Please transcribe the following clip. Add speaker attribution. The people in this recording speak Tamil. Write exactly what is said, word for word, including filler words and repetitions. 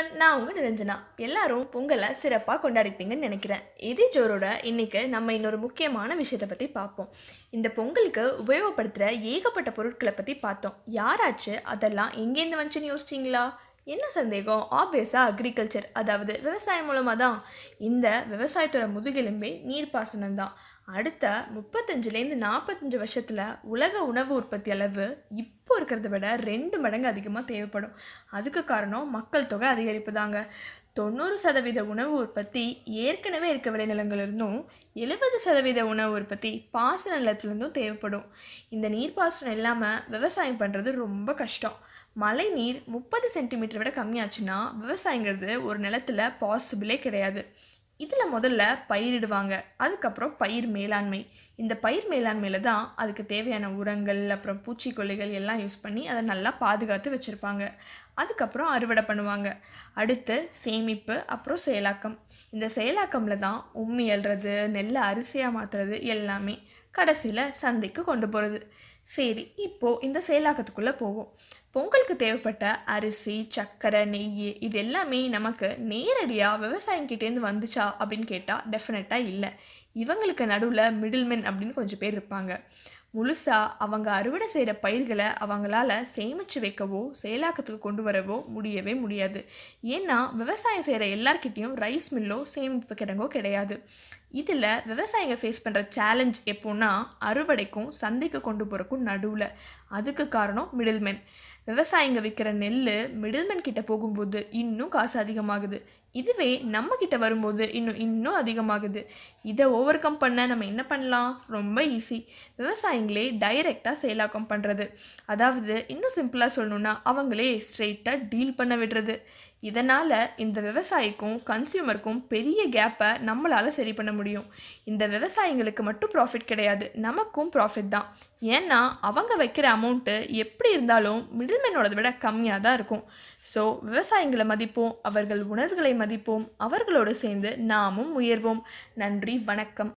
Speaker 1: வணக்கம். நான் உங்க நிரஞ்சனா. எல்லாரும் பொங்கலை சிறப்பாக கொண்டாடிப்பீங்கன்னு நினைக்கிறேன். இதே ஜோரோட இன்னைக்கு நம்ம இன்னொரு முக்கியமான விஷயத்தை பற்றி பார்ப்போம். இந்த பொங்கலுக்கு உபயோகப்படுத்துகிற ஏகப்பட்ட பொருட்களை பற்றி பார்த்தோம். யாராச்சு அதெல்லாம் எங்கேருந்து வந்துச்சுன்னு யோசிச்சிங்களா? என்ன சந்தேகம்? ஆப்வியஸாக அக்ரிகல்ச்சர், அதாவது விவசாயம் மூலமாக தான். இந்த விவசாயத்தோட முதுகெலும்பே நீர்ப்பாசனம் தான். அடுத்த முப்பத்தஞ்சுலேருந்து நாற்பத்தஞ்சு வருஷத்தில் உலக உணவு உற்பத்தி அளவு இப்போ இருக்கிறத விட ரெண்டு மடங்கு அதிகமாக தேவைப்படும். அதுக்கு காரணம் மக்கள் தொகை அதிகரிப்பு தாங்க. தொண்ணூறு சதவீத உணவு உற்பத்தி ஏற்கனவே இருக்க விளைநிலங்களிலிருந்தும் எழுபது சதவீத உணவு உற்பத்தி பாசன நிலத்திலிருந்தும் தேவைப்படும். இந்த நீர்ப்பாசனம் இல்லாமல் விவசாயம் பண்ணுறது ரொம்ப கஷ்டம். மழை நீர் முப்பது சென்டிமீட்டர் விட கம்மியாச்சுன்னா விவசாயங்கிறது ஒரு நிலத்தில் பாசிபிளே கிடையாது. இதில் முதல்ல பயிரிடுவாங்க, அதுக்கப்புறம் பயிர் மேலாண்மை. இந்த பயிர் மேலாண்மையில் தான் அதுக்கு தேவையான உரங்கள், அப்புறம் பூச்சிக்கொல்லிகள் எல்லாம் யூஸ் பண்ணி அதை நல்லா பாதுகாத்து வச்சுருப்பாங்க. அதுக்கப்புறம் அறுவடை பண்ணுவாங்க. அடுத்து சேமிப்பு, அப்புறம் செயலாக்கம். இந்த செயலாக்கமில் தான் உம்மி அள்ளுறது, நெல்லை அரிசியாக மாற்றுறது எல்லாமே. கடைசியில் சந்தைக்கு கொண்டு போகிறது. சரி, இப்போது இந்த செயலாக்கத்துக்குள்ளே போவோம். பொங்கலுக்கு தேவைப்பட்ட அரிசி, சர்க்கரை, நெய் இது எல்லாமே நமக்கு நேரடியாக விவசாயிங்கிட்டேருந்து வந்துச்சா அப்படின்னு கேட்டால் டெஃபினட்டாக இல்லை. இவங்களுக்கு நடுவில் மிடில்மென் அப்படின்னு கொஞ்சம் பேர் இருப்பாங்க. முழுசாக அவங்க அறுவடை செய்கிற பயிர்களை அவங்களால சேமித்து வைக்கவோ செயலாக்கத்துக்கு கொண்டு வரவோ முடியவே முடியாது. ஏன்னா விவசாயம் செய்கிற எல்லார்கிட்டையும் ரைஸ் மில்லோ சேமிப்பு கிடங்கோ கிடையாது. இதில் விவசாயிங்க ஃபேஸ் பண்ணுற சேலஞ்ச் எப்போன்னா அறுவடைக்கும் சந்தைக்கு கொண்டு போகிறக்கும் நடுவில். அதுக்கு காரணம் மிடில்மென். விவசாயிங்க விற்கிற நெல் மிடில்மென் கிட்ட போகும்போது இன்னும் காசு அதிகமாகுது. இதுவே நம்ம கிட்ட வரும்போது இன்னும் இன்னும் அதிகமாகுது. இதை ஓவர் கம் பண்ண நம்ம என்ன பண்ணலாம்? ரொம்ப ஈஸி. விவசாயிங்களே டைரெக்டாக செயலாக்கம் பண்ணுறது. அதாவது இன்னும் சிம்பிளாக சொல்லணுன்னா அவங்களே ஸ்ட்ரெயிட்டாக டீல் பண்ண விடுறது. இதனால் இந்த விவசாயிக்கும் கன்சியூமருக்கும் பெரிய கேப்பை நம்மளால் சரி பண்ண முடியும். இந்த விவசாயிங்களுக்கு மட்டும் ப்ராஃபிட் கிடையாது, நமக்கும் ப்ராஃபிட் தான். ஏன்னா அவங்க வைக்கிற அமௌண்ட்டு எப்படி இருந்தாலும் மிடில்மேனோட விட கம்மியாக தான் இருக்கும். ஸோ விவசாயிகளை மதிப்போம், அவர்கள் உணர்வுகளை மதிப்போம், அவர்களோடு சேர்ந்து நாமும் உயர்வோம். நன்றி, வணக்கம்.